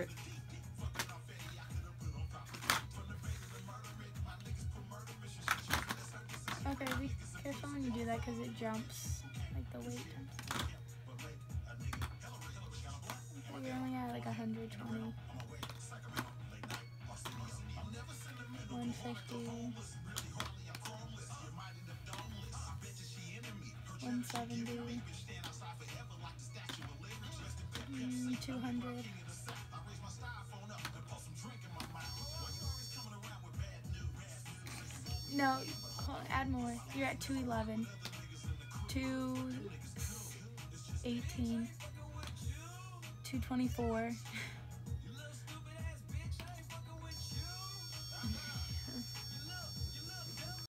hurt. Okay, be careful when you do that because it jumps, like the weight jumps. Okay, you're only at like 120. 150. 170. 200. No, add more. You're at 211. 218. 224.